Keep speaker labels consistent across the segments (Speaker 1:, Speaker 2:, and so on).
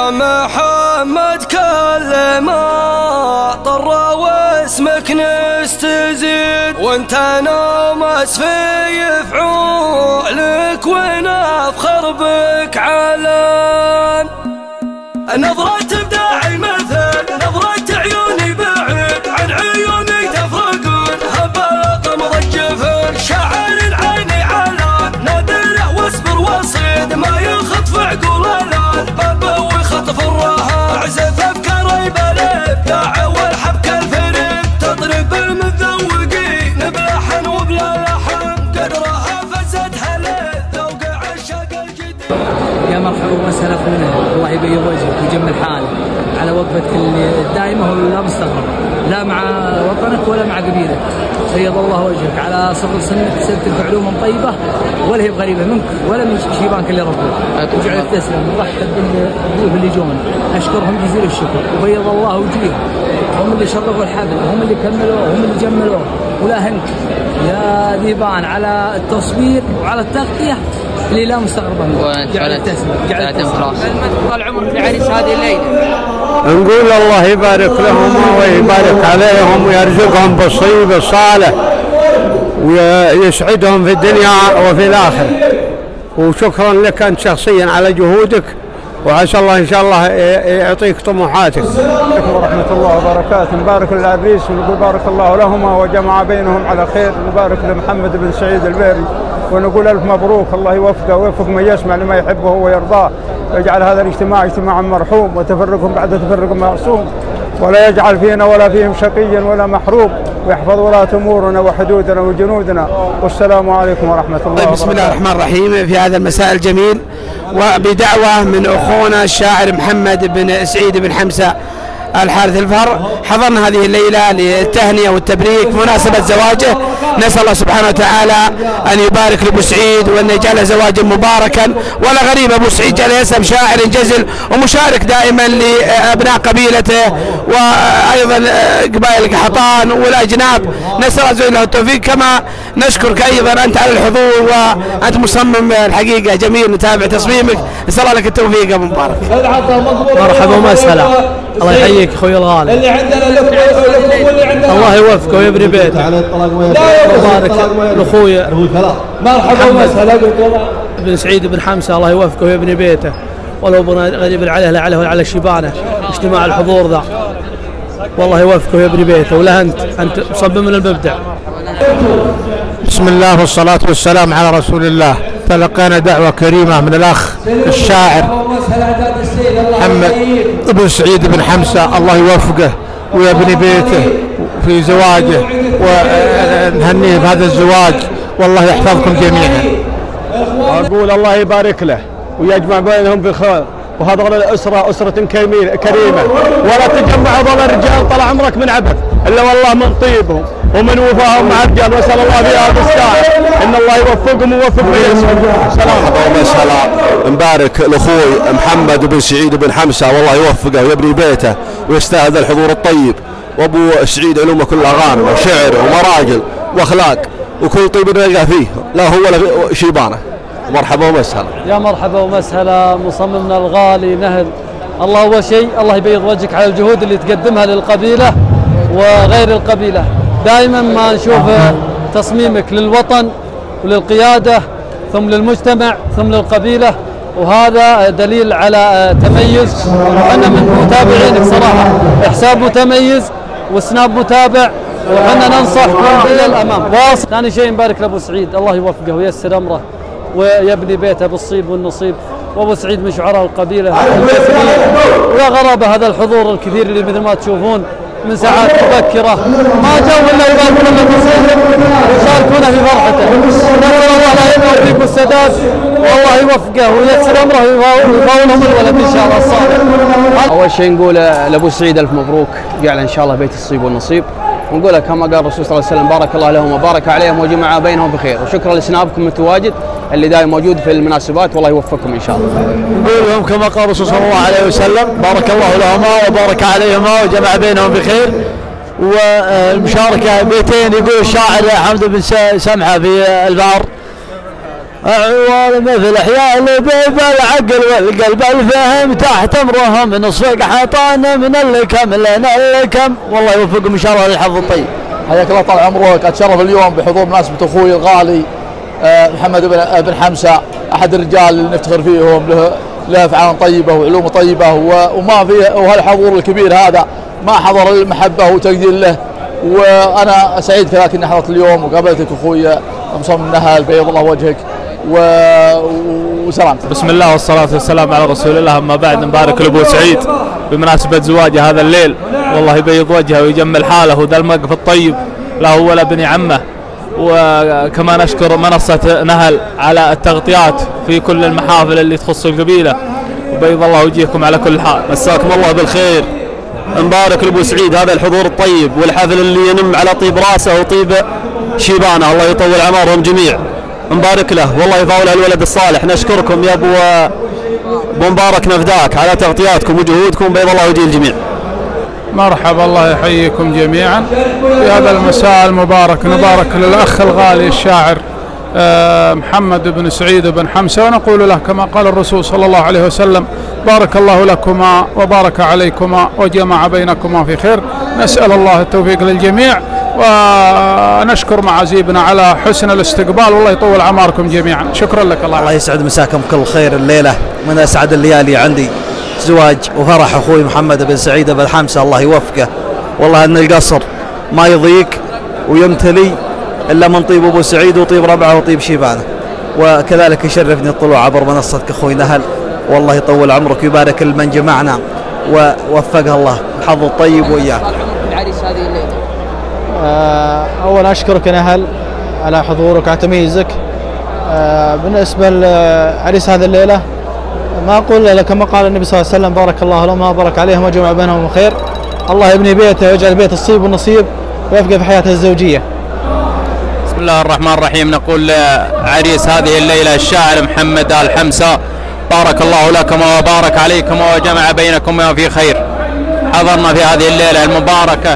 Speaker 1: يا محمد كل ما طر واسمك نستزيد، وانت نامس في فعولك ونفخر بك علان. نظرة تبدع مثل نظرة عيوني بعيد عن عيوني تفرقون، هباط مضجف شعر العين علان، نادره واصبر وصيد ما يخطف عقول الان، بابوي خطف الرهان اعزف افكار الابداع والحبكه الفريد، تضرب المذوقين بلحن وبلا لحن، قدرها فزتها للذوق عشاق الجديد.
Speaker 2: يا مرحبا ومسهلا اخونا، الله يبيض وجهك ويجمل حالك على وقفتك الدائمه ولا مستغرب، لا مع وطنك ولا مع قبيلك. بيض الله وجهك على صغر سنك، سلتك بعلوم طيبه ولا هي بغريبه منك ولا من شيبانك اللي ربك. وجعلك تسلم، نرحب بالضيوف اللي جونا، اشكرهم جزيل الشكر، وبيض الله وجيههم، هم اللي شرفوا الحفل، هم اللي كملوه، هم اللي جملوه، ولا هنك يا ديبان على التصوير وعلى التغطيه اللي لا مستغربه منه. جعلك تسلم، جعلك تسلم.
Speaker 3: طال عمرك العريس هذه الليله.
Speaker 4: نقول الله يبارك لهم ويبارك عليهم ويرزقهم بالصيب الصالح ويسعدهم في الدنيا وفي الآخرة. وشكرا لك أنت شخصيا على جهودك، وعسى الله إن شاء الله يعطيك طموحاتك.
Speaker 5: عليكم ورحمة الله وبركاته. نبارك للعريس ونقول بارك الله لهما وجمع بينهم على خير، نبارك لمحمد بن سعيد البيري ونقول ألف مبروك، الله يوفقه ويوفق من يسمع لما يحبه ويرضاه، ويجعل هذا الاجتماع اجتماعا مرحوم وتفرقهم بعد تفرق معصوم، ولا يجعل فينا ولا فيهم شقيا ولا محروم، ويحفظ ولاة أمورنا وحدودنا وجنودنا. والسلام عليكم ورحمة الله وبركاته.
Speaker 6: بسم الله الرحمن الرحيم. في هذا المساء الجميل وبدعوة من أخونا الشاعر محمد بن سعيد بن حمزة الحارث الفهر، حضرنا هذه الليلة للتهنئة والتبريك بمناسبة زواجه. نسأل الله سبحانه وتعالى أن يبارك لأبو سعيد وأن يجعله زواجا مباركا. ولا غريب أبو سعيد جعل اسم شاعر جزل ومشارك دائما لأبناء قبيلته وأيضا قبائل القحطان والأجناب. نسأل الله له التوفيق، كما نشكرك أيضا أنت على الحضور، وأنت مصمم الحقيقة جميل، نتابع تصميمك، نسأل الله لك التوفيق يا أبو مبارك.
Speaker 2: مرحبا ومسهلا، الله يحييك اخوي الغالي،
Speaker 7: اللي عندنا لكم واللي عندنا
Speaker 2: الله يوفقه ويبني بيته. مبارك لاخويا
Speaker 7: مرحبا ومسهلا
Speaker 2: بن سعيد بن حمزة، الله يوفقه ويبني بيته، ولو بنى غريب عليه لا عليه ولا على شيبانه. اجتماع الحضور ذا والله يوفقه ويبني بيته، ولا انت مصمم من المبدع.
Speaker 4: بسم الله والصلاة والسلام على رسول الله. تلقينا دعوة كريمة من الأخ الشاعر محمد بن سعيد بن حمزة، الله يوفقه ويبني بيته في زواجه، ونهنيه بهذا الزواج، والله يحفظكم جميعا. أقول الله يبارك له ويجمع بينهم بخير، وهذا الأسرة أسرة كريمة، ولا تجمع ظل الرجال طال عمرك من عبث إلا والله من طيبهم ومن وفاهم مع الرجال. واسال الله في هذا الساعه ان الله يوفقهم ويوفق من سلام.
Speaker 8: ومسهلا. نبارك لاخوي محمد بن سعيد بن حمزة، والله يوفقه ويبني بيته ويستاهل الحضور الطيب. وابو سعيد علومه كلها غانمه وشعر ومراجل واخلاق وكل طيب نلقى فيه، لا هو ولا شيبانه. مرحبا ومسهلا.
Speaker 2: يا مرحبا ومسهلا مصممنا الغالي نهل، الله اول شيء الله يبيض وجهك على الجهود اللي تقدمها للقبيله وغير القبيله. دائما ما نشوف تصميمك للوطن وللقياده ثم للمجتمع ثم للقبيله، وهذا دليل على تميز، وأنا من متابعينك صراحه. حساب متميز وسناب متابع، وحنا ننصحكم الى الامام. واصل. ثاني شيء نبارك لابو سعيد، الله يوفقه وييسر امره ويبني بيته بالصيب والنصيب. وابو سعيد من شعراء القبيله ولا غرابه هذا الحضور الكثير اللي مثل ما تشوفون من ساعات مبكره ما جاوا الا يباركون له ويشاركونه في فرحته. نسال الله لا يبارك السداد والله يوفقه وييسر امره ويفاولهم الولد ان شاء الله الصالح.
Speaker 3: اول شيء نقول لابو سعيد الف مبروك، جعل ان شاء الله بيت الصيب والنصيب، ونقول كما قال الرسول صلى الله عليه وسلم بارك الله لهم وبارك عليهم وجمع بينهم بخير. وشكرا لسنابكم التواجد اللي دائما موجود في المناسبات، والله يوفقكم ان شاء الله.
Speaker 4: نقول لهم كما قال الرسول صلى الله عليه وسلم بارك الله لهما وبارك عليهما وجمع بينهم بخير. والمشاركه بيتين، يقول الشاعر حمد بن سمحه في البار
Speaker 2: عوال مثل حيال بيب العقل والقلب الفهم تحت امرهم نصفق حطانا من اللكم لنا اللكم. والله يوفقكم ان شاء الله للحظ الطيب.
Speaker 9: حياك الله طال عمرك. اتشرف اليوم بحضور مناسبة اخوي الغالي محمد بن حمسة، احد الرجال اللي نفتخر فيهم، له افعال طيبة وعلوم طيبة وما فيه، وهالحضور الكبير هذا ما حضر المحبة وتقدير له. وانا سعيد كذلك اني حضرت اليوم وقابلتك اخوي مصمم النهل بيض الله وجهك وسلامتك.
Speaker 10: بسم الله والصلاة والسلام على رسول الله. أما بعد نبارك لأبو سعيد بمناسبة زواجه هذا الليل، والله يبيض وجهه ويجمل حاله وذا الموقف الطيب له ولا بن عمه. وكما نشكر منصة نهل على التغطيات في كل المحافل اللي تخص القبيلة، وبيض الله وجهكم على كل حال.
Speaker 8: مساكم الله بالخير. نبارك لأبو سعيد هذا الحضور الطيب والحفل اللي ينم على طيب راسه وطيب شيبانه، الله يطول عمرهم جميع. نبارك له والله يفاول الولد الصالح. نشكركم يا ابو مبارك نفداك على تغطياتكم وجهودكم، بيض الله وجه الجميع.
Speaker 5: مرحبا، الله يحييكم جميعا في هذا المساء المبارك. نبارك للأخ الغالي الشاعر محمد بن سعيد بن حمسة، ونقول له كما قال الرسول صلى الله عليه وسلم: بارك الله لكما وبارك عليكما وجمع بينكما في خير. نسأل الله التوفيق للجميع، ونشكر معازيبنا على حسن الاستقبال، والله يطول عماركم جميعا. شكرا لك.
Speaker 11: الله يسعد مساكم كل خير. الليلة من أسعد الليالي عندي، زواج وفرح أخوي محمد بن سعيد بن حمسة، الله يوفقه. والله أن القصر ما يضيق ويمتلي إلا من طيب أبو سعيد وطيب ربعه وطيب شيبانه. وكذلك يشرفني الطلوع عبر منصتك أخوي نهل، والله يطول عمرك ويبارك لمن جمعنا ووفقها الله الحظ الطيب وإياك.
Speaker 12: العريس هذه الليلة،
Speaker 13: أولا أشكرك نهل على حضورك على تمييزك. بالنسبة لعريس هذه الليلة ما أقول إلا كما قال النبي صلى الله عليه وسلم: بارك الله لهما وبارك عليهم وجمع بينهم خير. الله يبني بيته ويجعل بيت الصيب والنصيب ويفقه في حياته الزوجية.
Speaker 10: بسم الله الرحمن الرحيم. نقول عريس هذه الليلة الشاعر محمد آل حمسة: بارك الله لكم وبارك عليكم وجمع بينكم في خير. حضرنا في هذه الليلة المباركة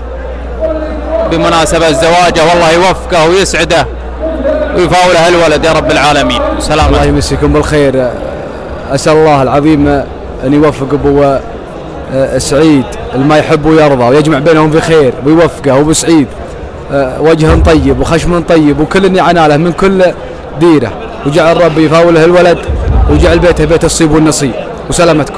Speaker 10: بمناسبة زواجه، والله يوفقه ويسعده ويفاوله الولد يا رب العالمين. سلام.
Speaker 3: الله يمسيكم بالخير. أسأل الله العظيم أن يوفق أبو سعيد ما يحب ويرضى ويجمع بينهم في خير ويوفقه. وأبو سعيد وجه طيب وخشم طيب وكل عناله من كل ديره، وجعل ربي يفاوله الولد وجعل بيته بيت الصيب والنصيب. وسلامتكم.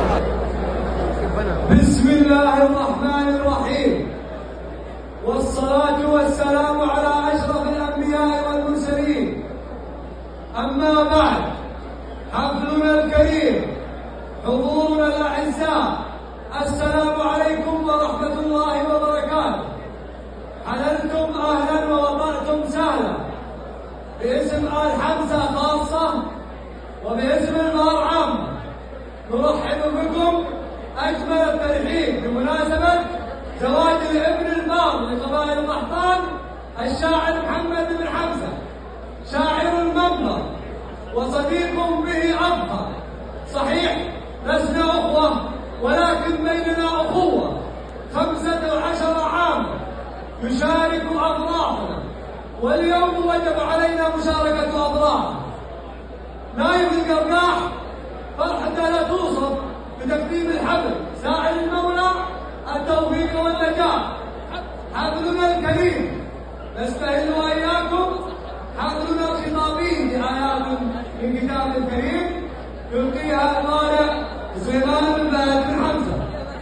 Speaker 1: بسم الله الرحمن الرحيم، والصلاة والسلام على أشرف الأنبياء والمرسلين. أما بعد، حفلنا الكريم، حضورنا الأعزاء، السلام عليكم ورحمة الله وبركاته. حللتم أهلا ووطأتم سهلا. باسم آل حمسة خاصة وباسم الغار عامة نرحب بكم أجمل الترحيب بمناسبة زواج الابن البار لقبائل القحطان الشاعر محمد بن حمسة، شاعر المنبر وصديق به أبقى. صحيح لسنا أخوة، ولكن بيننا أخوة 15 عاما نشارك أضرافنا، واليوم وجب علينا مشاركة أضرافنا. نايب القرقاح فرحته لا توصف بتقديم الحفل، سائل المولى التوفيق والنجاح. حفلنا الكريم نستهل وإياكم حفلنا الخطابي بآيات من كتاب الكريم يلقيها القارئ سليمان بن فهد بن حمزة.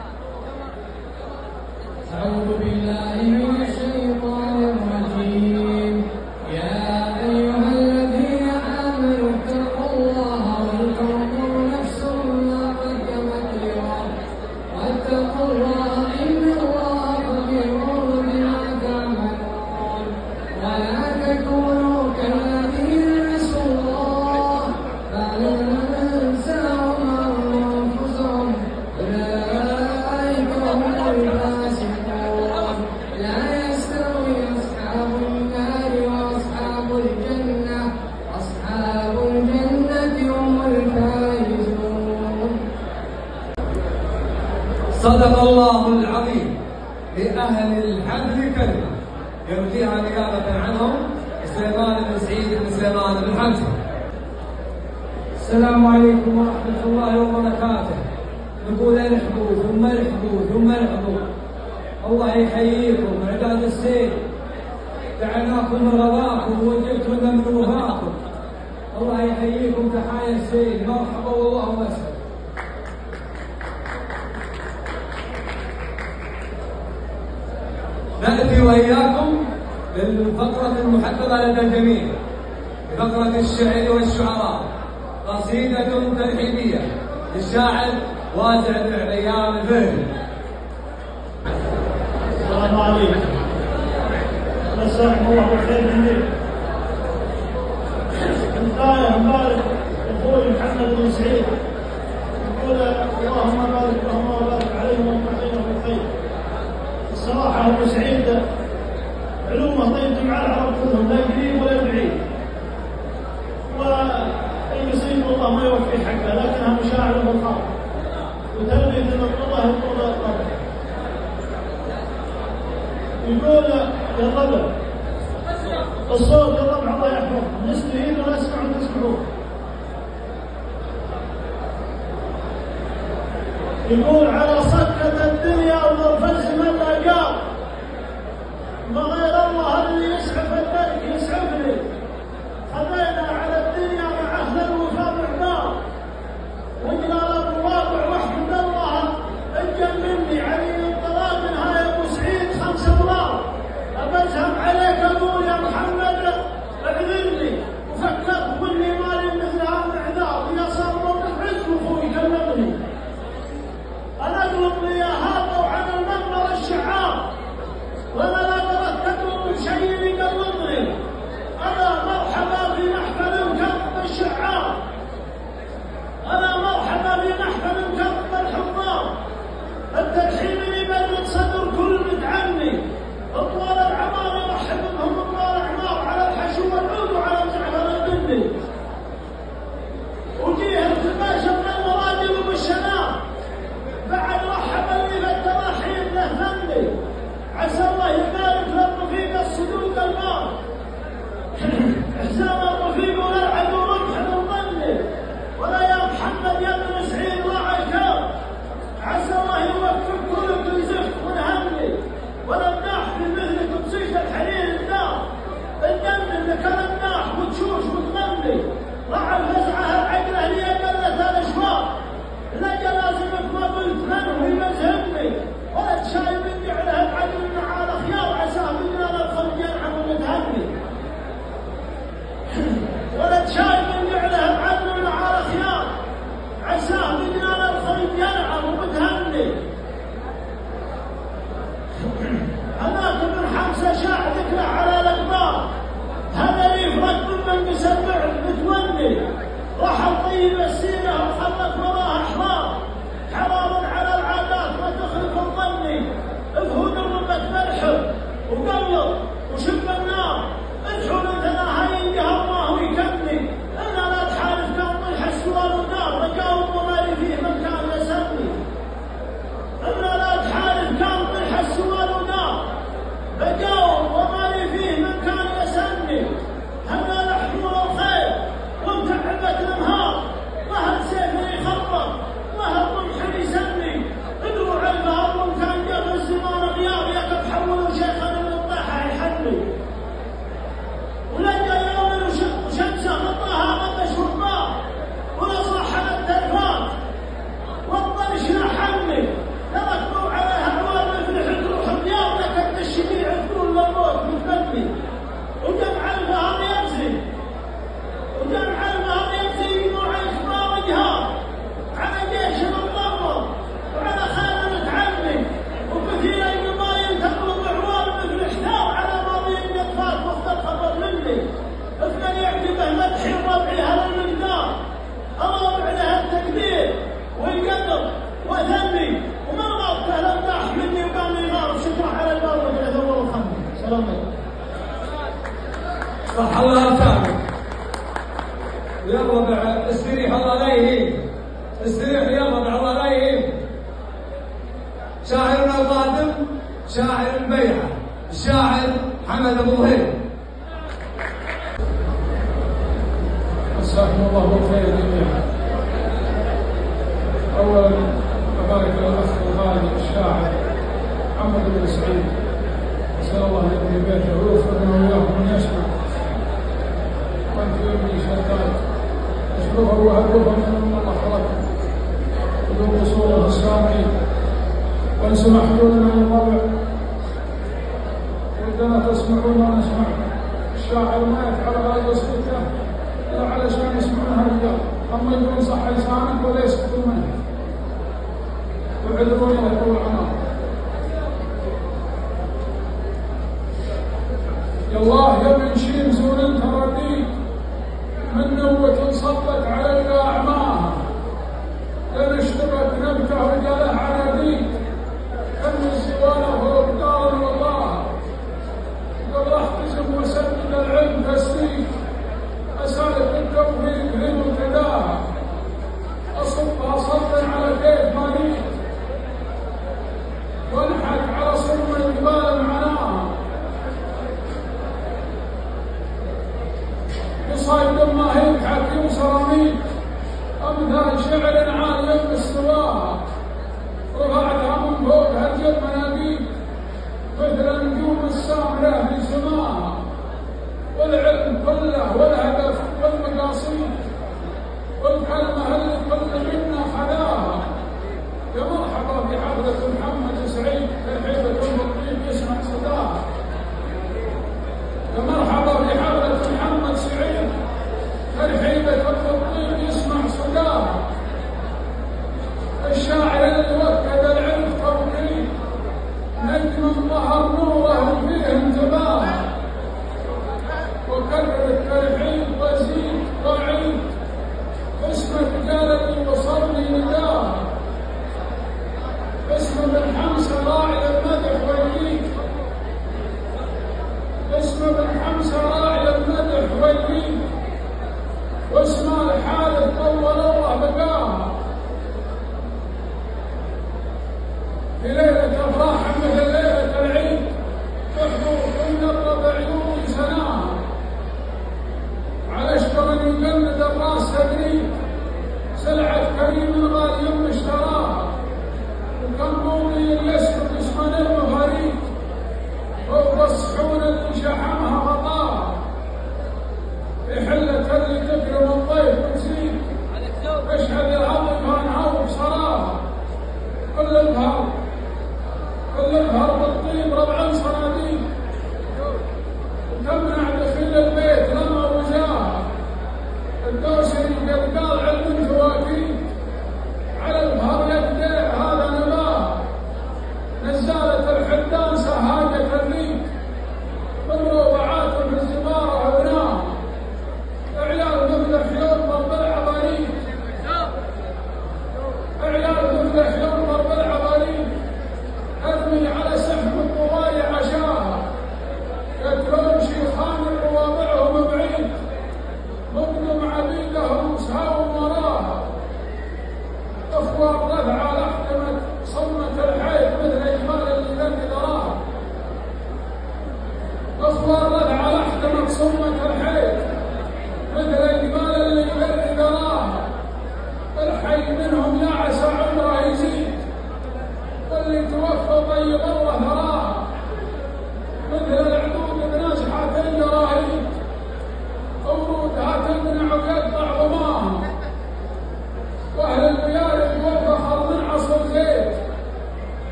Speaker 14: أعوذ بالله من الشيطان الرجيم. يا أيها الذين آمنوا اتقوا الله ولتنظر نفس ما قدمت لغد واتقوا الله إن الله خبير بما تعملون. ولا تكونوا كالذين نسوا الله فأنساهم أنفسهم أولئك هم الفاسقون. لا يستوي أصحاب النار وأصحاب الجنة، أصحاب الجنة هم الفائزون.
Speaker 1: صدق الله العظيم. لأهل الحفل كلمة يرجيها نيابة عنهم سليمان بن سعيد بن سليمان بن حمزة. السلام عليكم ورحمة الله وبركاته. نقول الحدود ثم الحدود ثم الحدود. الله يحييكم اعداد السيل، دعيناكم من رضاكم وجبتم من وفاكم. الله يحييكم تحايا السيل، مرحبا والله وسهلا. نأتي وإياكم بالفقرة المحببة لدى الجميع، بفقرة الشعر والشعراء، قصيدة ترحيبية للشاعر واسع بن عليان الفهري.
Speaker 12: السلام عليكم. مساكم الله بالخير جميعا. الآية مبارك أخوي محمد بن سعيد يقول اللهم بارك لهم وبارك عليهم وامحيهم بالخير. الصراحة أبو سعيد علومه طيب جمع العرب كلهم، لا قريب ولا بعيد، والمسلم والله ما يوفي حقه، لكنها مشاعر ومقام وتربية من الله يقول الرب. يقول يا رب الصوت يا رب الله يحفظه، نستهين ونسمع وتسمعون. يقول على صكة الدنيا ومرفز من لا قال، ما غير الله اللي يسعف البرك يسعفني. خذينا على الدنيا مع اهل الوفاء والعباد، وقنا الواقع وحمد الله اتجنني علي الطلاق منها يا ابو سعيد 5 دولار. ابزهم عليك اقول يا محمد اعذرني، وفكرت واني مالي مثل هذا الاعذار، اذا صار موقف عز واخوي كلمني. انا اقلب لي هذا وعن المنبر الشعار، وانا لا تركت شيء يقلبني. انا مرحبا في محفل كرب الشعار، انا مرحبا في محفل كرب الحضار. الترحيب يبرد صدر كل متعني، اطوال العمار يرحب بهم اطوال اعمار، على الحشو والعود وعلى الجعفر الدني. وجيه التباشر من المراجل وبالشنار، بعد رحب اللي في التراحيب له ذنبي. عسى الله يبارك للرفيق الصدوق المار، حسام الرفيق ولا العدو ربح الظن، ولا يا محمد يا ابن سعيد راعي الكار. عسى الله يوفق كلك زف ونهني، ولا الناح بمثلك بصيش الحرير النار. الدم اللي كان الناح وتشوش وتغني، رعى الفزعه العقله هي قله الاشواق. لقى لازمك ما قلت من وهي مذهبني، ولا تشايب اني على العدل مع الخيار. عساه بدنا ندخل ينعم ومتهني، ولا تشايب اني على العدل مع الخيار. عساه بدنا ندخل ينعم ومتهني. هذاك من حمزه شاع ذكره على الاقدار، هذا لي فرق من مسبع متوني. راح طيب السيره وخلت وراها احرار، حرام على العادات ما تخلف الظني. افهد الرمة مرحب وقلب وشب النار، ادحوا مثلنا هاي ينقهر ما هو يكمي. انا لا تحالف كم طيح السوار ونار، رجاوب ومالي فيه من كان يسمي. انا لا تحالف كم طيح السوار ونار، رجاوب ومالي فيه من كان يسمي. هنا لحمور الخير ومتعبة الانهار، ظهر سيفي يخبط ظهر رمح يسمي. ادروا عالباب وكان جاب الزمان غياب، يا تحولوا شيخا من الطاحة يحني. ولقى يوم وشمسه غطاها غطش وطباع، ولا صاحب التلفات والطرش يحني. تركوا عليها عوامل في حجروح الديار، لكن الشفيع تقول للموت متبني. وجمع الفهر يمزي، وجمع الفهر يمزي نوع الإخبار وجهار، على جيش مضطرب وعلى خيل متعني. وكثير القبائل تطلب عوار مثل حتار، على ماضي النطفات وقت خبر مني. اثنين يعجبه مدحي ربعي هذا المقدار، الربع له التقدير والقدر وذنبي، وما غاب له الامداح مني وقام يغار. شكرا على الباب وقلت اول الخمس. سلام عليكم.
Speaker 1: صح الله يسامحك. يا ربع استريح الله لا يهين، استريح يا ربع الله لا يهين. شاعرنا القادم شاعر البيعة الشاعر حمد أبو ظهير.
Speaker 15: جزاكم الله بالخير جميعا. اولا ابارك للاخ الغالي الشاعر محمد بن سعيد، اسال الله ان يبني بيته ويوفقنا واياكم من يسمع وانت يبني شتات اشكره وهدوه من الله خلقكم بدون قصور السامعين. وان سمحتوا لنا نطلع ودنا تسمعون ونسمع. الشاعر ما يفعل هذا صوته الا علشان يسمعونها الرجال، اما يقولون صح لسانك ولا يسكتون منه. وعذروني لطول العمر. يا الله يا من شيم زون انت رديك من نوة صبت عليك اعماها، لن اشتبت نبته رجاله عناديك كم سوانا وابدال والله. قبل احتسب وسدد العلم تسليك، اسالك التوفيق لن وتداها، اصبها صدا على كيف مانيك، وانحك على صرم الجبال معناها. يصايد ما هيك حكي وسراميك، امثال شعر عالي باستواها، رفعتها من فوق هرجة منابيك مثل نجوم السامرة في سماها. والعلم كله والهدف والمقاصيد والكلمة اللي كل منا خلاها. يا مرحبا بحضرة محمد سعيد ترحيبة المطيب يسمع صداها. يا مرحبا بحضرة محمد سعيد ترحيبة المطيب يسمع صداها. الشاعر اللي وكد العلم توكيد نجم ظهر نوره فيه انتباه، وكرر الترحيب وزيد وعيد اسمك جالني وصلني نداه. اسم بن حمزة راعي المدح ويليك، اسم بن حمزة راعي المدح ويليك، واسم الحالة طول الله بقاها. في ليلة أفراح مثل ليلة العيد تحضر كل الربع عيون سناها، على اشتر يقلد الراس تدريب سلعة كريم غالي اشتراها. وكم مولي يسكت اسم المغاريب فوق الصحون اللي شحمها غطاها. في حلة اللي تكرم الضيف وتزيد اشهد الهضم انها بصراها. كل الهضم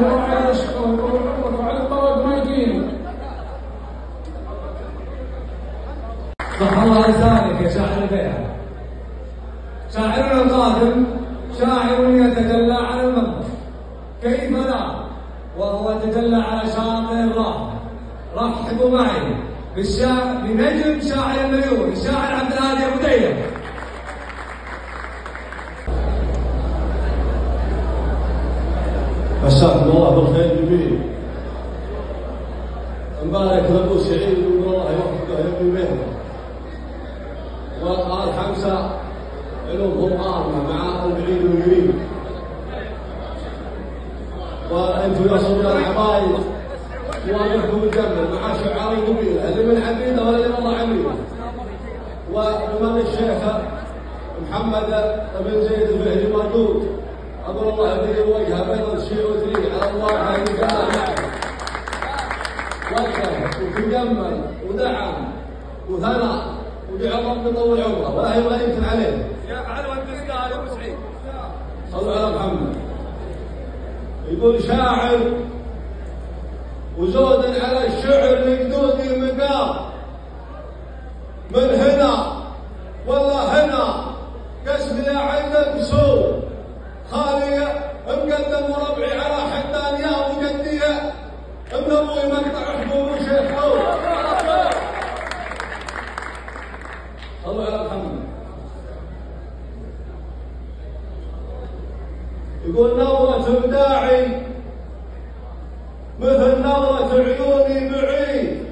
Speaker 15: الله يشكرك ويطول عمرك وعلى الطواد ما يجيني.
Speaker 1: صح الله لسانك يا شاعر البيع. شاعرنا القادم شاعر يتجلى على المنبر، كيف لا وهو يتجلى على شاطئ الراحة. رحبوا معي بنجم شاعر المليون الشاعر عبد الهادي ابو ديب.
Speaker 16: مساكم الله بالخير جميل. مبارك لابو سعيد ويقول الله يوفقه ويبني بيته. وقال حمزه علوم قائمه مع البعيد والقريب. وانتم يا صبيان العبايد واقفكم الجنه مع شعار قبيله اللي من عبيده ولا من الله عبيده. وامام الشيخ محمد بن زيد البهري موجود. أقول الله يبني وجهه بين الشيء والدليل على الله يجعل وجهه وتجمل ودعم وثنى ودعا رب يطول عمره ولا يبغى يمكن عليه.
Speaker 1: يا علوة التلقاء يا ابو سعيد.
Speaker 16: صلوا على محمد. يقول شاعر وزود على الشعر لجدودي مقام. من هنا والله هنا قسمي عندك سوء. خالي مقدم وربعي على حدانيا وجديه ابن ابوي مقطع حبوب وشيخ حول. صلوا على محمد. يقول نظرة ابداعي مثل نظرة عيوني بعيد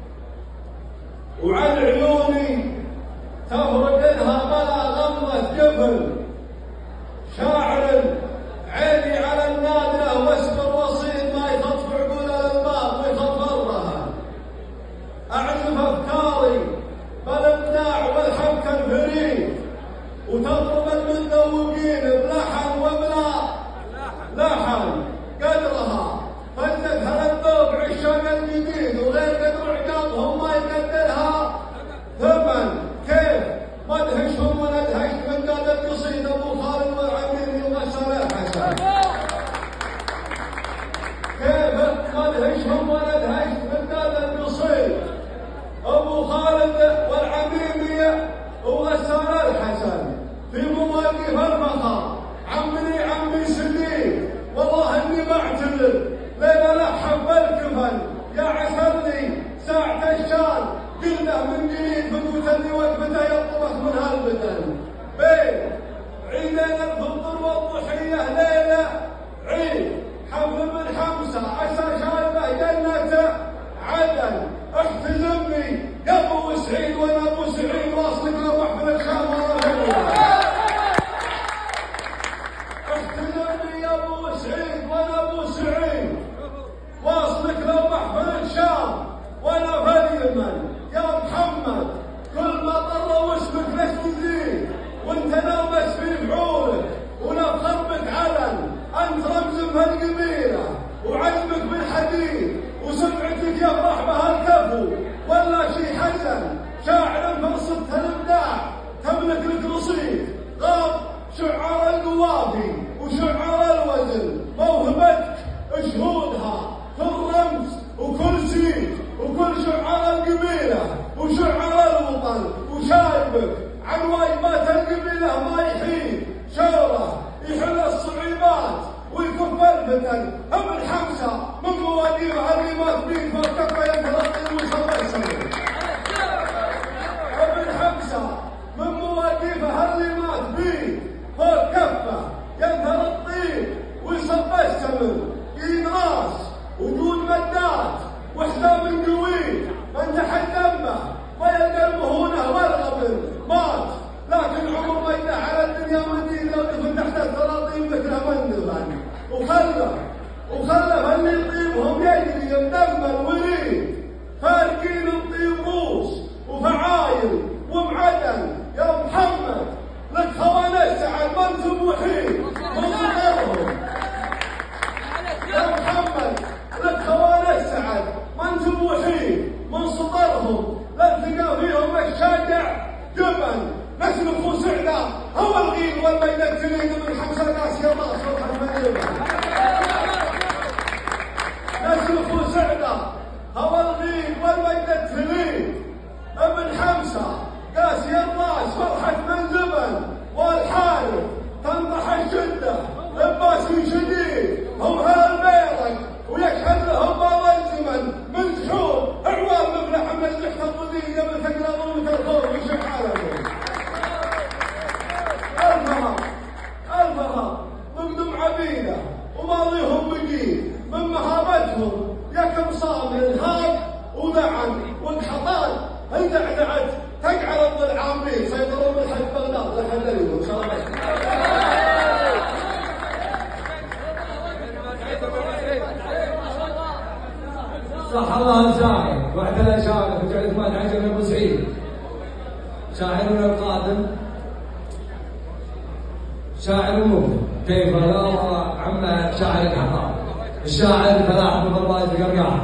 Speaker 16: وعن عيوني تفرق انها بلا غمضة جبل. شاعر عيني على النادرة واسم الرصيد ما يخطف عقول الألباب ويخفرها. أعرف أفكاري بالإبداع والحبكة الفريد وتضرب المتذوقين بلحن وبلا لحن قدرها. فلتتها للذوق عشاق الجديد وغير قدر عقابهم ما يقدرها ثمن. كيف ما دهشهم ولا دهشت من قاد القصيد ابو خالد والعميري وغسل الحسن. كيف ما دهشهم ولا دهشت من قاد القصيد ابو خالد والعميري وغسل الحسن. في مواقف الفخر عمي سديد والله اني بعتذر لين الحب بالكفن. يا عسلني ساعة الشان قلنا من جديد بقوتني وقفته يطبخ من هالبدن. بين عيدين الفطر والضحية ليلة عيد حفل من حمزة عسى شايبه جنة عدن. احتزمني يا ابو سعيد وانا ابو سعيد واصلك لو محفل الشام احتزمني يا ابو سعيد وانا ابو سعيد واصلك لو محفل الشام وانا في اليمن. يا محمد كل ما طر واسمك ليش تزيد وانت نامس في بعولك ونفخر بك علن. انت رمز بهالقبيله وعزمك بالحديد وسمعتك يفرح بها الكفو ولا شي حسن. شاعر فرصة الابداع تملك لك رصيد غاب شعار القوافي وشعار الوزن. موهبتك شهودها في الرمز وكل شيء وكل شعار القبيلة وشعار الوطن. وشايبك عن واجبات القبيلة ما يحيد شوره يحل الصعيبات ويكف الفتن. ابن حمزة من مواليد عظيمات بيك فالكفة ينترقي ويصبح السمين. ابن حمزة من مواقفه اللي مات بيه فوق كفه ينثر الطين ويصبح السمن. ايد راس وجود مدات وحسام قوي من تحت دمه ما يلقى المهونه والغبن. مات لكن عمر ما يدع على الدنيا مدين لو دفن تحت السلاطين مثله مندبا. وخلف اللي يطيبهم يجري بدم الوريد. فارقين بطيبوس وفعايل ومعدن. يا محمد لك خوانس على المنسب وحيد من صغرهم. يا محمد لك خوانس سعد منسب وحيد من سطرهم. لا تلقى فيهم الشاجع جبن. نحن اخو سعده هو الغيب والبيدة تريد من حمزه ناس يا الله صلح المدينه.
Speaker 1: محمد عجب ابو سعيد. شاعرنا القادم شاعر مبدع كيف لا عم شاعر الحمام الشاعر فلاح بن فراج القرقاع.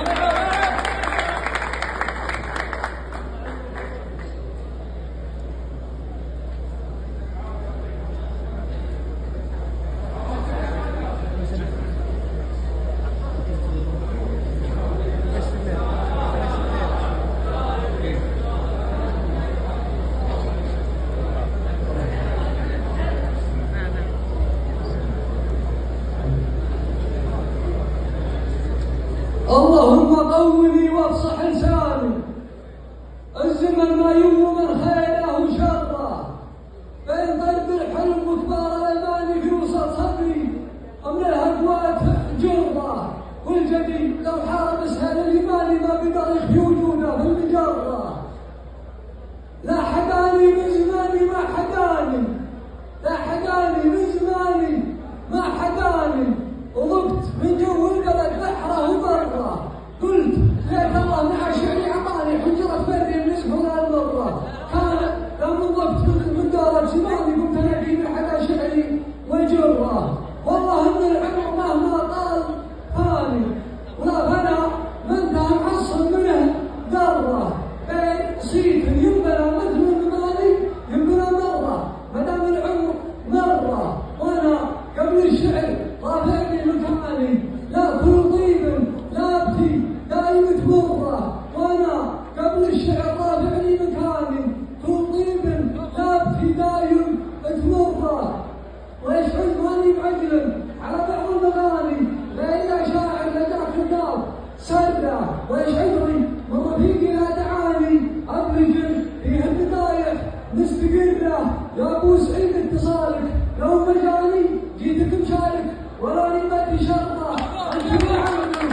Speaker 14: اللهم قومي وافصح لساني، الزمن ما يوم من خيره وشره، بين ضرب الحلم وكبار الاماني في وسط صدري، من الهجوات جره، والجديد لو حارب اسهل الايمان ما بقدر يخفي وجوده في المجره. لا حداني من زماني ما حداني، لا حداني من زماني ما حداني، وضبط من جو البلد بحره وبره، قلت ليت الله مع شعري عطاني حجرة بري من اسمه المرة، كان لما وقفت من دارة زماني قمت انادي على شعري وجره، والله ان العمر مهما طال فاني، ولا فنا من ذا معصم منه ذره، بين صيت ينبنى مثل المالي ينبنى مرة، ما دام العمر مرة، وانا قبل الشعر رافعني مكاني، لا كل طيب لا ابكي دايم تمره، وانا قبل الشعر رافعني مكاني، كل طيب لا ابكي دايم تمره، ويش عنواني بعجل على بعض المغاني، لا الا شاعر لداك الدار سره، ويش عذري من رفيقي لا دعاني، ابرجل فيه البدايه مستقره، يا ابو سعيد اتصالك لو مجاني جيتك مشارك ولا نبات شرطه انت عني،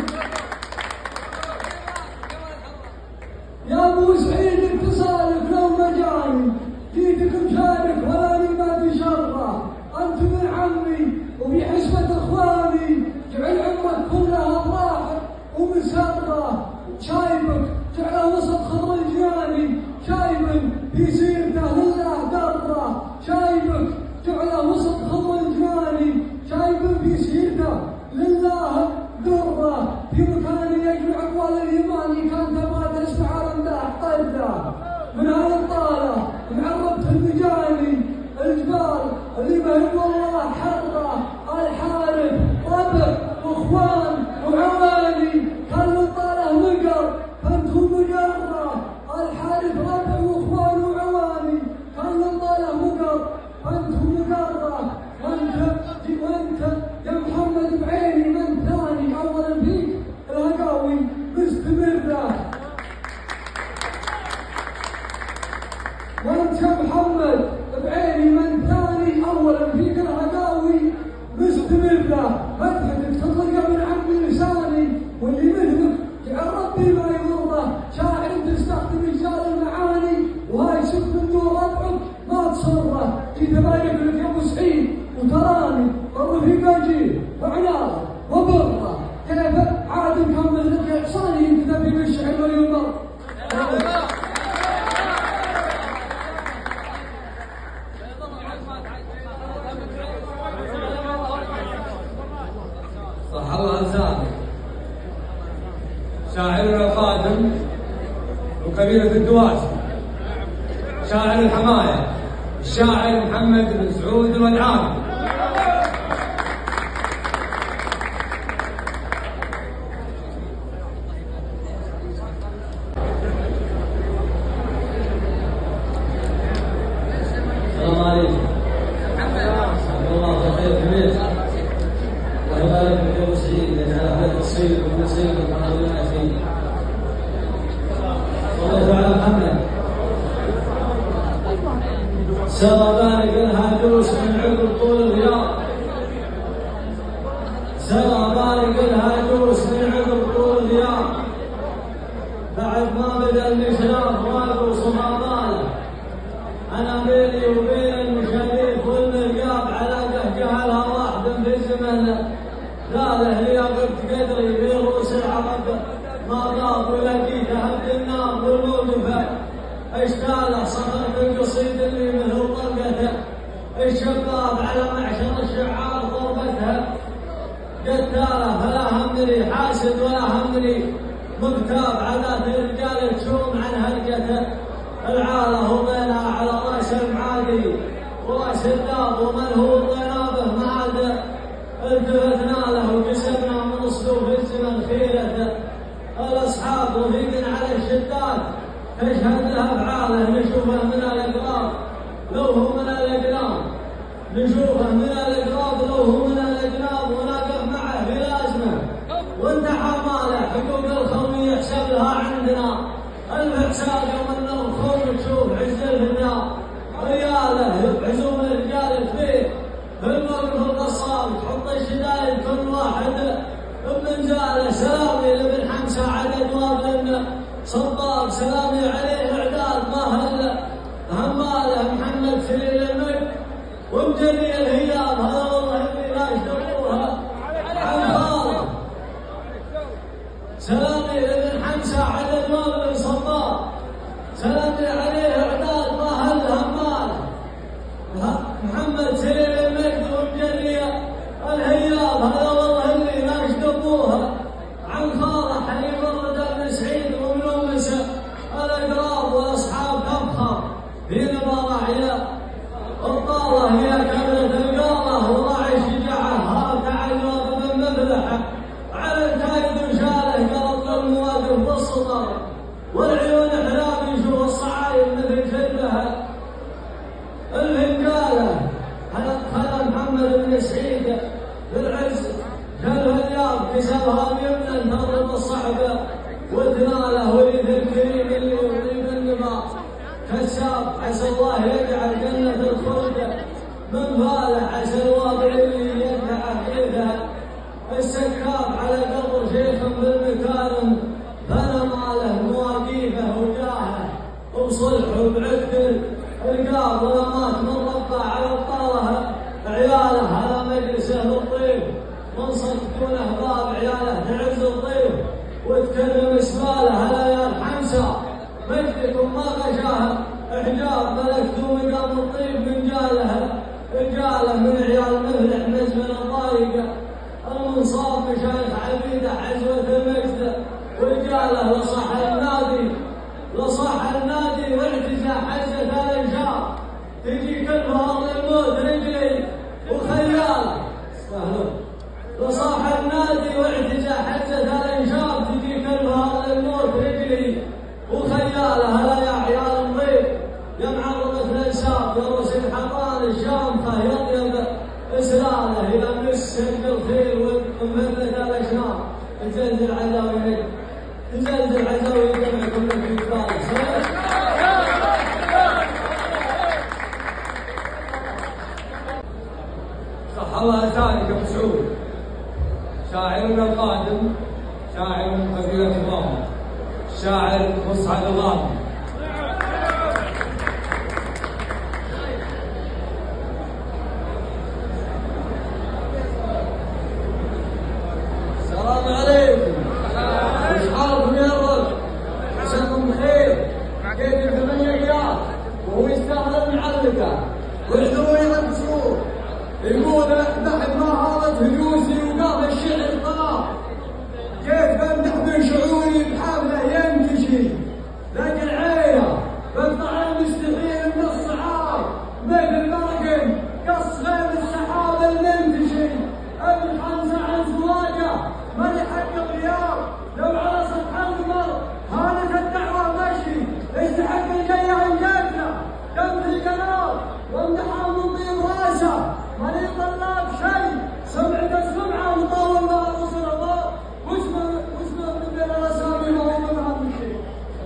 Speaker 14: يا ابو سعيد اتصالك لو مجاني جيتك مشارك ولا نبات شرطه انت من عمي وفي حسبه اخواني، جعل عمرك كلها افراح ومسره، شايبك جعله وسط خضر الجياني، شايب في سيرته لله دره، شايبك جعله وسط خضر الجياني، شايب في سيرته لله دره، في مكان يجمع اقوال اليماني، كان تبغى تسمع رمداح طرده، من هالطاله معربت المجاني، الجبال اللي بهد والله حره، الحارب ربع واخوان وعوالي، كان الطاله مقر كنتم مقره، الحارب ربع واخوان وعوالي، كان الطاله مقر كنتم مقره، وانت يا محمد بعيني من ثاني، اولا فيك الهقاوي مستمره، وانت يا محمد بعيني من ثاني، اولا فيك الهقاوي مستمره، مدحتك تطلق من عمي لساني، واللي مثلك جعل ربي ما يضره، شاعر تستخدم رجال المعاني، وهاي شوف من دور ربعك ما تصره، جيت ابارك لك يا ابو سعيد وتراني والرفيق اجيه وعناصر وبره، كيف عاد نكمل لك احصاني ينكتب في الشعر مليون مره.
Speaker 1: صح الله انسانك. شاعرنا القادم وقبيله الدواسي، شاعر الحمايه الشاعر محمد بن سعود الودعاني. السلام عليكم. الله خير كبير. الله يبارك فيك يا ابو سعيد، يجعل اهلك تصيب ونصيب الحمد لله فيه. صليت على محمد. سرى بارق الهاجوس من عقب طول الغياب، سرى بارق الهاجوس من عقب طول الغياب، بعد ما بدا الاشراف واقف وصماماله، انا بيني وبين المشريف والمرقاب علاقه جعلها واحدا في الزمن، لا له لياقه قدري في رؤوس العرب، ما غاب ولقيت عبد النار والموت اشكاله صخرة القصيد اللي مثل طلقته الشباب على معشر الشعار ضربتها قتاله فلا همني حاسد ولا همني مغتاب عادات الرجال تشوم عن هرجته العاله وضينا على راس المعادي وراس الداب ومن هو ضينا به ما عاد التفتنا له وكسبنا من صدوف الزمن خيرته الاصحاب وفيقنا على الشتات تشهد له افعاله نشوفه من الاقراب لو هو من الاقراب نشوفه من الاقراب لو هو من الاقراب ونقف معه في لازمه وانت حماله حقوق الخوي يحسب لها عندنا الفحساب يوم ان الخوي تشوف عز الفداء رياله عزوم الرجال فيه في الموقف القصاب تحط الشدايد كل واحد بمنزاله سلامي لابن حمسه عدد وابن صباغ سلامي عليه اعداد ما هل هماله محمد سليل المجد ومجري الهياب هذا والله اني لا اشتقوها عن خاله سلامي لابن حمسه عدد وابن صباغ سلامي عليه اعداد ما هل هماله محمد سليل المجد ومجري الهياب هذا والله اني لا اشتقوها عن خاله حليم الرجال بن سعيد ومنومس الاقراب واصحاب تفخر في نبراعيه الطاله هي كبره القاله وراعي شجاعه هاب تعلق من مفلحه على الكايد وشاله قرط المواقف بالسطر والعيون حلاب يشوف الصعايب مثل شدها الهنجاله خلى محمد بن سعيد بالعز كان اليوم كسبها اليمنى تضرب الصحبه وتناله وليد الكريم اللي يطيب النبات كساب عسى الله يجعل جنه الخلد من فالح عسى الواضع اللي يدفع حديثها السكاب على قبر شيخ بالمكارم بنى ماله مواقيفه وجاهه وصلح وبعد الرقاب ولمات من ربع على الطاله عياله على مجلسه الطيب منصب دون اهباب عياله تعز الضيف وتكرم اسماله هلا يا الحمسه مجدكم ما غشاها احجاب ملكتم مقام الطيب من جاله من عيال مفلح نزمن الضايقه المنصاب مشايخ عبيده عزوه المجد ورجاله لصاح النادي واعتزى حزه الانشاء تجي كلها الموت رجلي وخياله سهلوا لصاح النادي واعتزى حزه الانشاء تجي كلها الموت رجلي وخياله هلا يا عيال الضيف يا معرضة الانساب يا رؤوس الحضاره الشامخه يطيب اسراله الى مسك الخير ومثلث الاشرار تزلزل عزاوي تزلزل عزاوي جمعكم في الفارس صح الله ثاني ابو سعود شاعرنا القادم شاعر من قبيله الضامن شاعر مصعد الغامدي السلام عليكم وش حالكم يا رجل؟ عساكم بخير كيف الحميات وهو يستاهل المعلقه والعدو يغمسوه يقول بعد ما هارت هجوزي وقال الشعر طلع كيف بمدح من شعوري بحاله ينتشي لكن عينه بالطعن مستحيل من الصعاب مثل مرقم قص غير السحاب المنتشي ابن حمزه عن زواجه من يحق الغياب لو على سطح القمر هانت الدعوه مشي يستحق الجيه انجازنا دم في القناه وامتحان من طيب راسه من يطلب شيء سمعت السمعه وطول ما وصل الله واسمه من بين الاسامي ما هو من هذا الشيء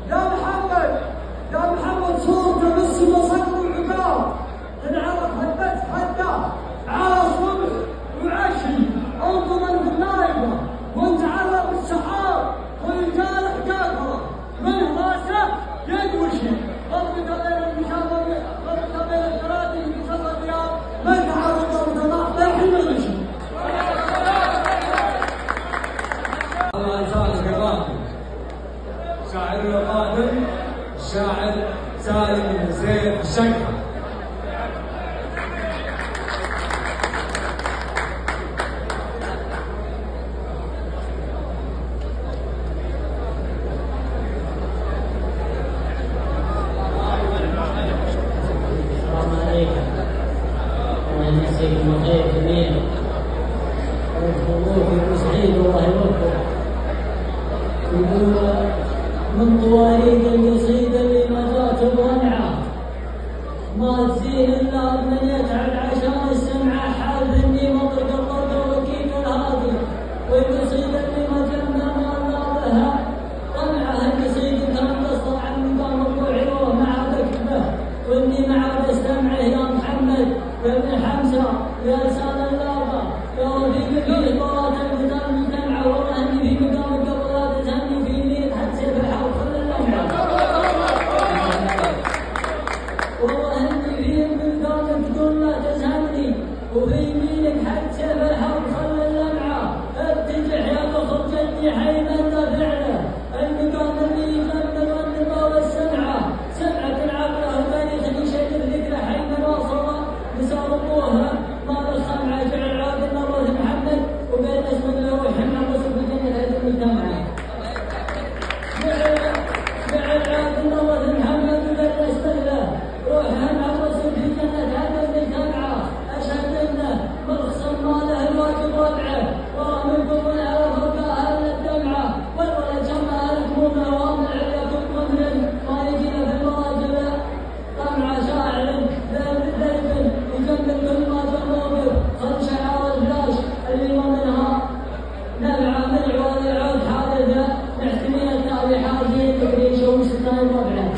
Speaker 1: يا محمد صورته بس مصد وعقاب تنعرف هدت حده عاص صبح وعشي انظر من النايبه وانت على السحاب ورجال حقاقه من راسه يدوشي ضربك بين المشاور ضربك بين الكراتي في سطر الرياض من تعرض وتناقض الليالي زين الشنقة.
Speaker 17: من طواليد القصيدة اللي ما جات بونعة ما تزين إلا من يتعب عشان السمعة حالف إني مطرق الطرق وكيف الهادي والقصيدة اللي ما جمنا ما بها طمعة القصيدة كان تصدر عن مقام الربوع مع بكبه وإني مع بستمعه يا محمد يا ابن حمزة يا لسان اللابة يا رفيق في طرات القدام مجتمعة والله إني في مقام القبلات تهني في نيل حد سيف الحرب خل اللمعة والله إني في مقامك دون لا تزهمني وفي يمينك حد سيف الحرب خل اللمعة ارتجح يا فخر جدي حي من فعله المقام اللي يجمل والنقا والسمعة سمعة العقله وتاريخ يشرف ذكره حي من وصل مثال ابوها مال الخمعة جعل عاد النور محمد وبين اسم الروح مع وصف الجنة هذه المجتمعة جعل عاد النور محمد وبين اسم الله روحها مع وصف الجنة هذه المجتمعة اشهد انه مرخص ماله الواجب وضعه ورا من قبلها وفوقها الدمعة والولد جمعها الكمومة وامر على كل قمر ما يجينا في المواجبة طمع شاعر ذنب يجمل كل ما جموه خل شعار الفلاش اللي ما منها نبعة من عوال العود حادثة نحتمي التالي حاجين تكريشه وستاي ربعه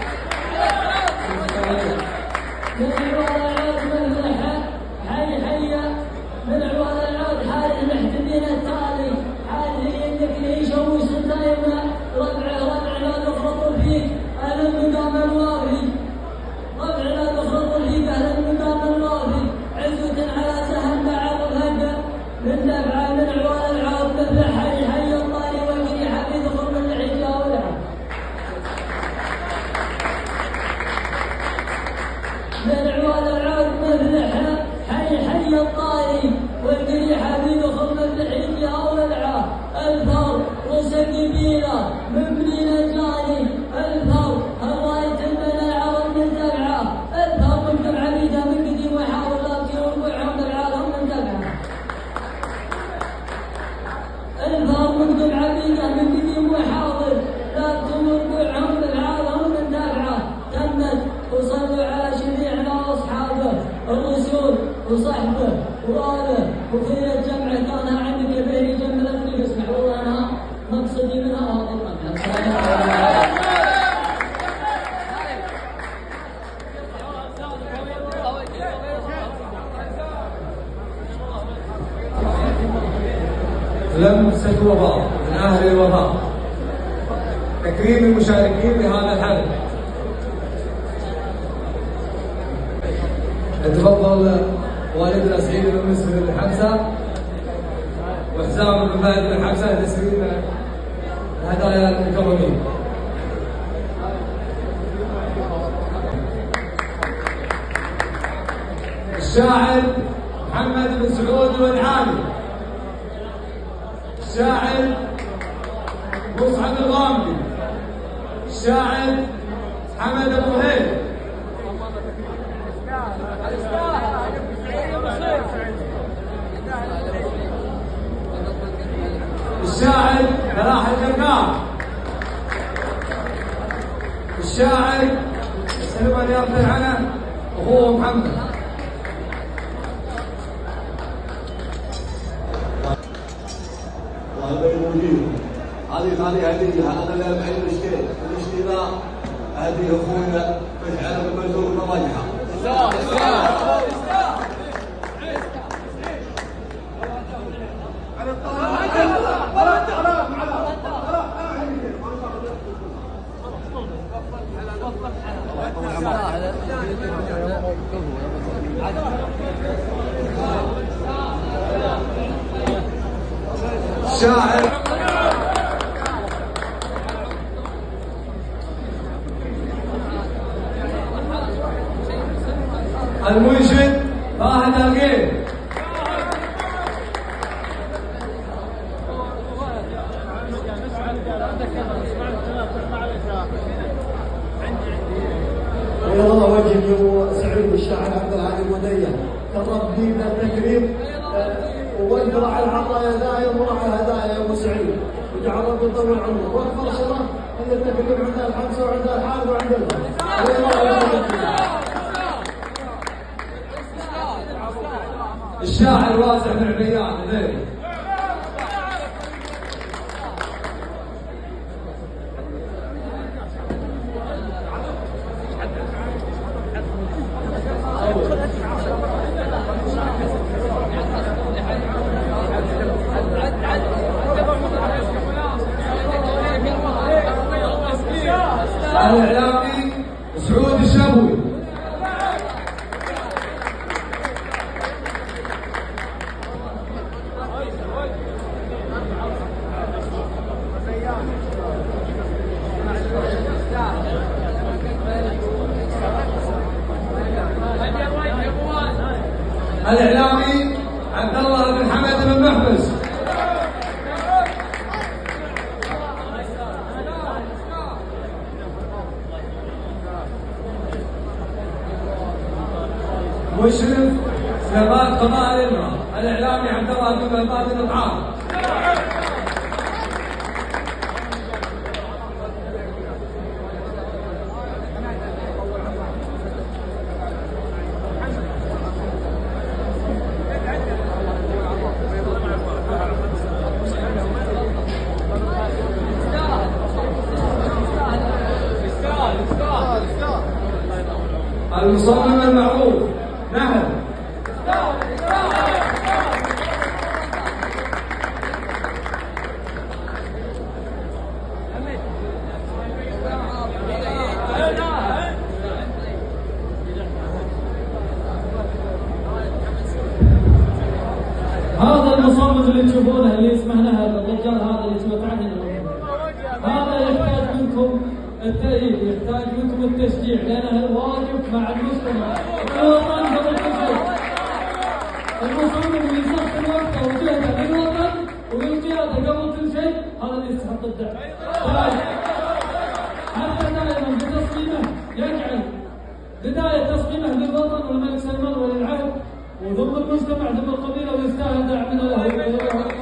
Speaker 17: من عوال العود مفلحة حي حية من عوال العود حادث نحتمي التالي حاجين تكريشه وستاي ربعه لا تفرط فيك أنا المقام الوافي ربع لا تفرط فيك أهل المقام الوافي عزوة على سهم بعض الهجة من نبعة من عوال العود مثل حي حي الطاري والريحة في ذخر من العجة والعب من عوال العود مثل حي حي الطاري والريحة في ذخر من العجة والعب الفر وسكبيرة مبنين الجاني الفر هواية المناعة والمنتبعة الفر مكتب عبيدة من قديم ويحاول لا يربعهم بالعالم من تبعه الفر مكتب عبيدة من قديم ويحاول لا تربعهم بالعالم من تبعه تمت وصلوا على شفيعنا واصحابه الرسول وصحبه وآله وخير الجمع كانها عندك يا بهري جملت لي اسمح والله انا مقصدي منها هذا المكان
Speaker 1: لمسة وفاء من أهل الوفاء تكريم المشاركين بهذا الحفل. يتفضل والدنا سعيد بن مسلم بن حمزة وحسام بن فهد بن حمزة تسليم الهدايا المكرمين. الشاعر محمد بن سعود الودعاني، الشاعر مصعب الغامدي، الشاعر حمد ابو هيل، الشاعر فلاح الجرقاء، الشاعر سلمان يرفع عنه اخوه محمد.
Speaker 16: هذه هديه انا لا بعين المشكله الاشتراء هذه اخونا مشعل بالمنزور المراجحه.
Speaker 1: الشاعر المنشد فاهد الغيب.
Speaker 18: بيض الله وجهك يا ابو سعيد الشاعر عبد الهادي المدير، كرم دين التكريم وانقرع العطايا دايم وراح الهدايا يا ابو سعيد، وجعل ربي يطول عمرك، واكبر شرف ان التكريم عند الحمزه وعند الحارث وعند
Speaker 1: الشاعر واسع بن عبيان الليل. الإعلامي سعود الشابوي. الإعلامي عبد الله بن حمد بن محبس. مشرف سليمان قمال الماء. الإعلامي عبد الله بن بهباد الإطعام. المصمم المعروف نهل.
Speaker 17: هذا المصمم اللي تشوفونه اللي اسمه نهل، الرجال هذا اللي توقعنا هذا يحتاج منكم التأييد، يحتاج منكم التشجيع، لأنه واقف مع المجتمع الوطن قبل كل شيء. المصمم اللي يسخن وقته وجهده للوطن وللقيادة قبل كل شيء، هذا اللي يستحق الدعم. حتى دائما بتصميمه يجعل بداية تصميمه للوطن والملك سلمان وللعهد وضم المجتمع ضم القبيلة، ويستاهل دعمنا له.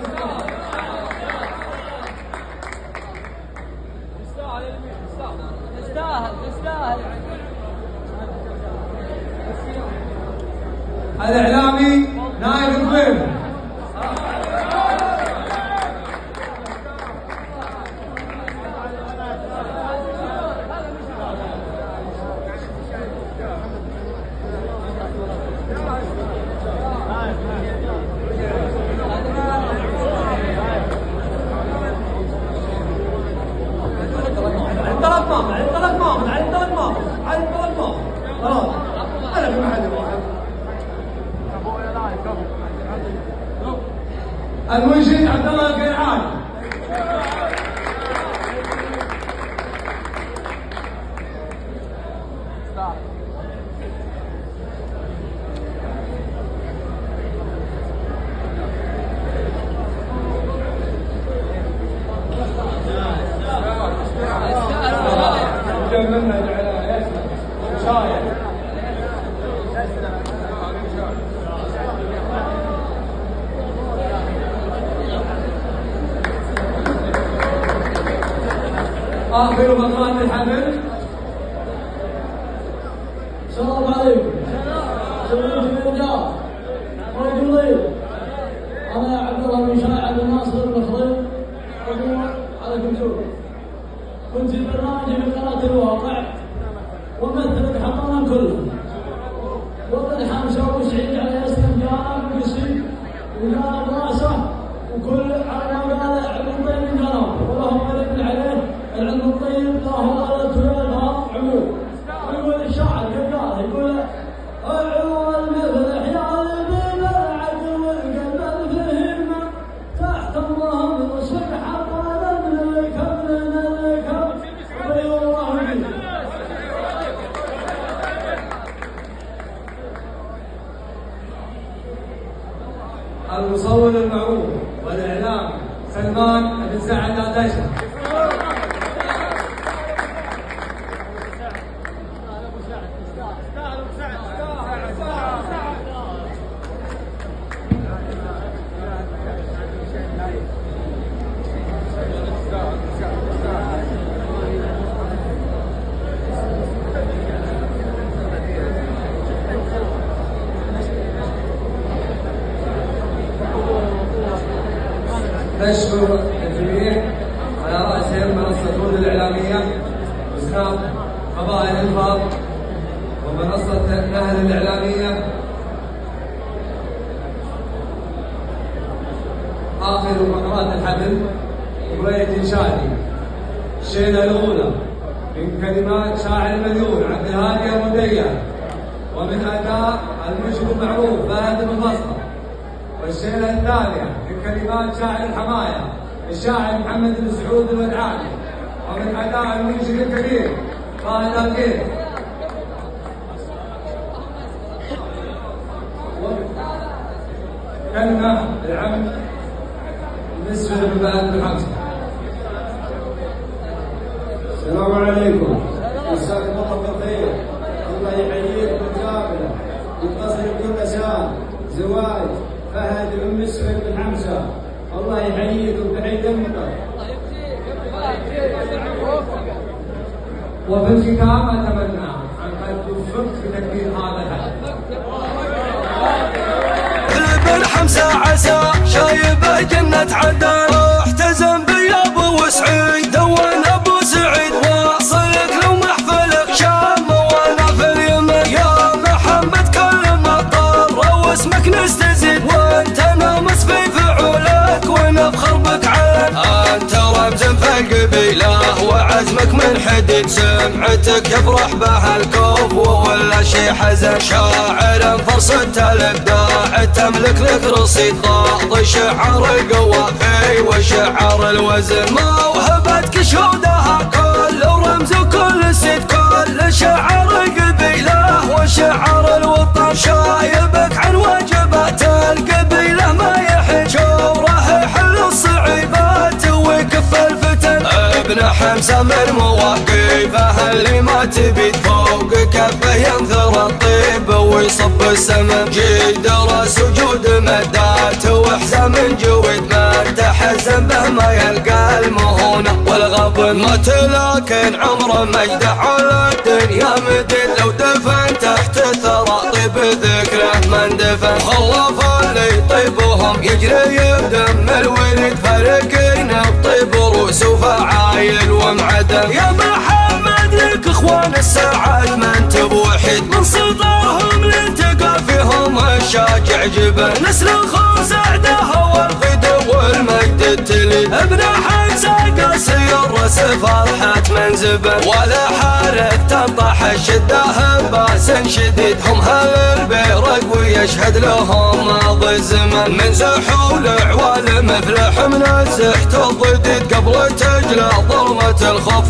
Speaker 1: الإعلامي نايف الضيف. المنشد عبد الله القيعان. آخر مقام الحفل.
Speaker 17: السلام عليكم. سلام الرجال ورجلين. أنا عبد الله بن شاعر بن ناصر المخرج، أقول عليكم شكرا. كنت في برنامج من قناة الواقع ومثلت حطنا كله. وقد حمزة أبو سعيد عليه استمجانا بقصيد وجانا براسه وكل على قال عبد الطيب بن جناب اللهم بارك عليه. العلم الطيب له آلة ولها عموم. يقول الشاعر قال يقول عموم
Speaker 1: المصور المعروف والإعلام سلمان بن سعد الدشة. نشكر الجميع على رأسهم منصة هود الإعلامية وإسناد قبائل الفاض ومنصة نهل الإعلامية. آخر فقرات الحفل أغنية إنشادي الشيلة الأولى من كلمات شاعر المليون عبد الهادي أبو دية ومن أداء المنشد المعروف فهد المفصل. والشيلة الثانية من كلمات شاعر الحماية الشاعر محمد بن سعود الودعاني ومن أداء المنشد الكبير فهد الكيف. كلمة العم المسجد بن فهد بن حمزة.
Speaker 18: السلام عليكم، مساكم الله بالخير، الله يحييكم كاملة يتصل بكل شان زواج فهد بن مسعود بن حمزة. الله يحييكم تحية المطر.
Speaker 1: وفي الختام أتمنى أن قد وفقت في تكبير هذا الحفل.
Speaker 19: بن حمزة عسى شايب جنة عدن احتزم بيابو وسعيد دون ابو سعيد واصلك لو محفلك شام وانا في اليمن يا محمد كل مطر واسمك نستزيد وانت نامس في فعولك ونفخر بك عين انت رمز في القبيله وعزمك من حديد سمعتك يفرح بها الكوف ولا شي حزن شاعر فرصة الابداع تملك لك رصيد ضاغط شعر القوافي وشعر الوزن موهبتك شهودها كل رمز وكل سيد كل شعر القبيله وشعر الوطن شايبك عن واجبات القبيله ما يحج شوره يحل الصعيبات ويكف الفتن ابن حمزة من مواقفه اللي ما تبيد فوق كفه ينثر الطيب ويصب السمن جيد راس وجود مدات وحزام من جويد ما تحزن به ما يلقى المهونة والغبن مات لكن عمره ما يجدع على الدنيا مدين لو دفن تحت ثرى طيب ذكره من دفن خلف اللي طيبهم يجري بدم الولد فارقين بطيب روس وفعايل ومعدن يا محمد لك اخوان السعاد ما انت بوحيد من سطرهم الالتقى فيهم الشاجع جبن نسل الخوز اعداها والغدو والمجد التليد ابن حمزة قاسي الراس فرحة من زبن ولا حارث تنطح الشده باس شديد هم هل البيرق ويشهد لهم ماضي الزمن من زحول عوال مفلح منزحت الضديد قبل تجلى ظلمة الخوف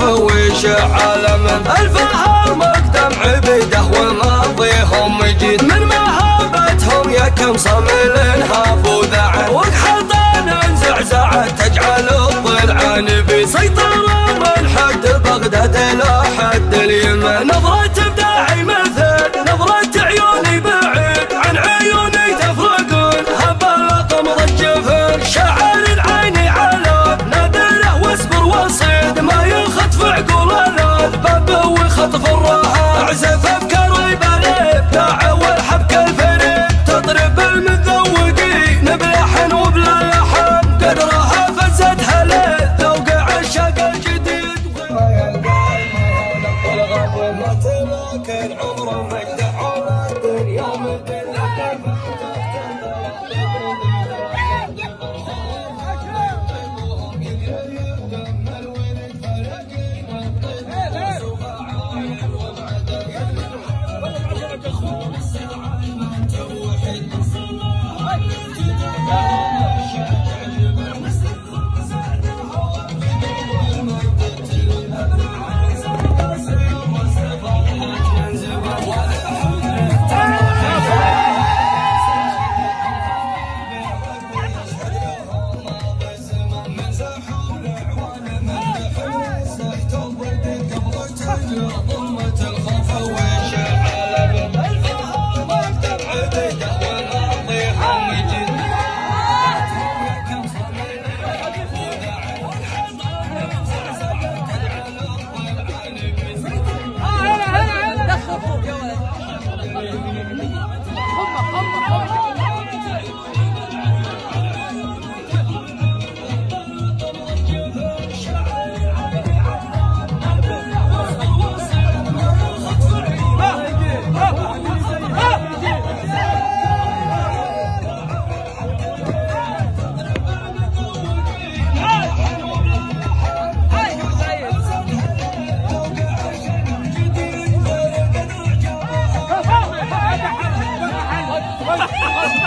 Speaker 19: ويشع من الفهر مقدم عبيده وماضيهم مجيد من مهابتهم يا كم صميل هابوا ذعن وقحطان زعزعت تجعل الضلع نبي سيطرة من حد بغداد إلى حد اليمن نظرة ابداعي مثل نظرة عيوني بعيد عن عيوني تفرقون هبل قمر الجفن شعر العين على نادره واصبر وصيد ما ينخط في عقول الباب ويخطف الراحة اعزف افكار يبالي ابداع والحبك الفريد تضرب المذوقين بلحن وبلا لحن قدرها فزتها ليل ذوق عشاق الجديد والغاب ما تلاكن عمره ما يجدع على الدنيا مثل ولا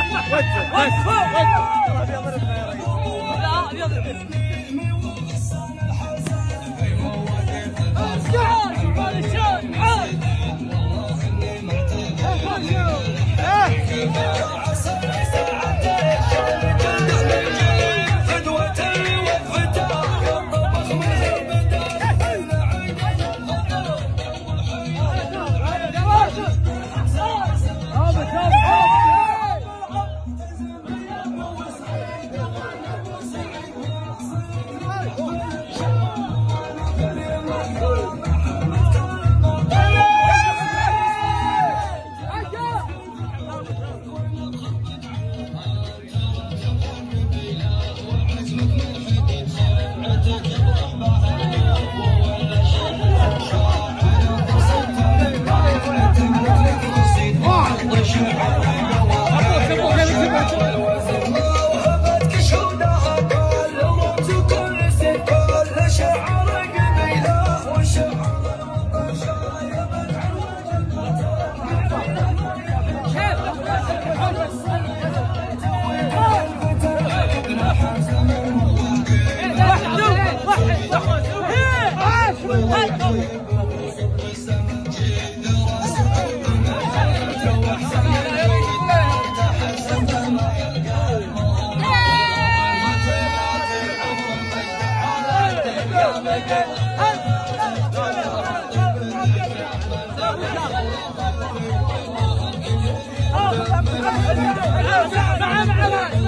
Speaker 19: معاه